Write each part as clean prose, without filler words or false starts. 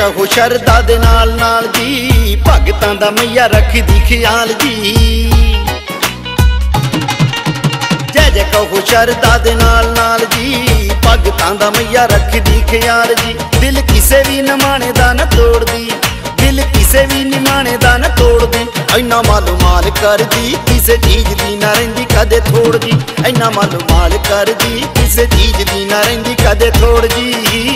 कहो शरदा दे नाल नाल जी, भगतां दा मैया रखदी ख्याल जी। जय जय कहो शरदा दे नाल नाल जी, भगतां दा मैया रखदी ख्याल जी। दिल किसे भी निमाणे दा न तोड़दी, दिल किसे भी निमाणे दा न तोड़दी। इन्ना मालो माल करदी, किसे चीज दी ना रहिंदी कदे थोड़ जी। इन्ना मालो माल करदी, किसे चीज दी ना रहिंदी कदे थोड़ जी।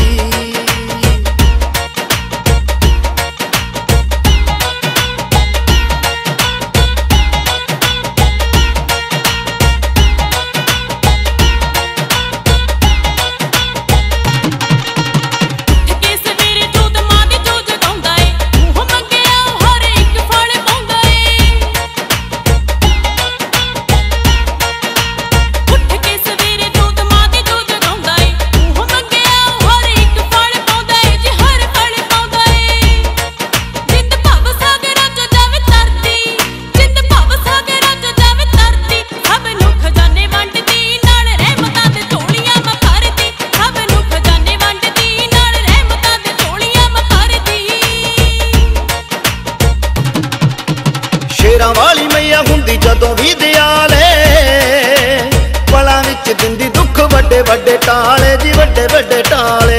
शेरां वाली मैया हुंदी जदों भी दयाले, पलां विच दिंदी दुख वड्डे वड्डे टाले जी, वड्डे वड्डे टाले।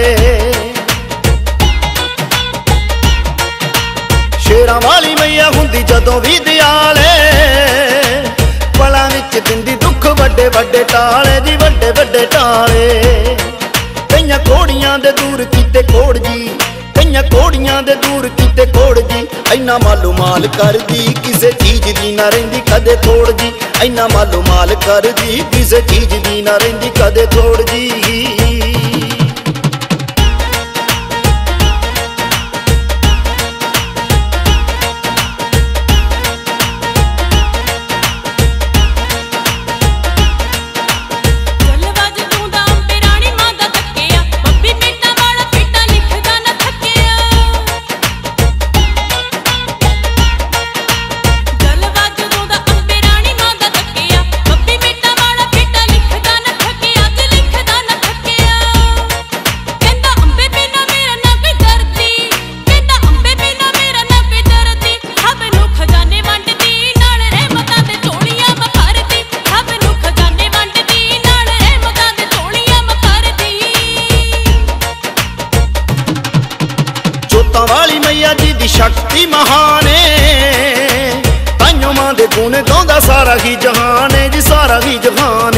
शेरां वाली मैया हुंदी जदों भी दयाले, पलां विच दिंदी दुख वड्डे वड्डे टाले जी, वड्डे वड्डे टाले। कईयां कोड़ियां दे दूर कीते कोड़ जी, कईयां कोड़ियां दे दूर कीते कोड़ जी। इन्ना मालो माल करदी, किसे चीज दी ना रहिंदी कदे थोड़ जी। इन्ना मालो माल करदी, किसे चीज दी ना रहिंदी कदे थोड़ जी। जोतां वाली मैया जी दी शक्ति महाने, ताइयों मां दे गुण गाउंदा सारा ही जहान जी, सारा ही जहान।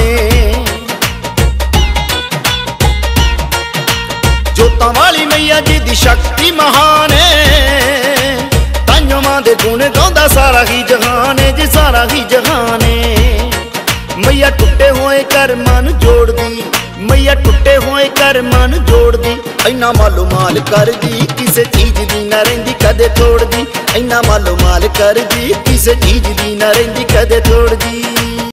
जोतां वाली मैया जी दी शक्ति महाने, ताइयों मां दे गुण गाउंदा सारा ही जहान जी, सारा ही जहान। मैया टुटे होए कर मन जोड़ दी, मैया टुटे होए कर मन जोड़ दी। इन्ना मालो माल करदी, किसे चीज दी ना रहिंदी कदे थोड़ जी। इन्ना मालो माल करदी, किसे चीज दी ना रहिंदी कदे थोड़ जी।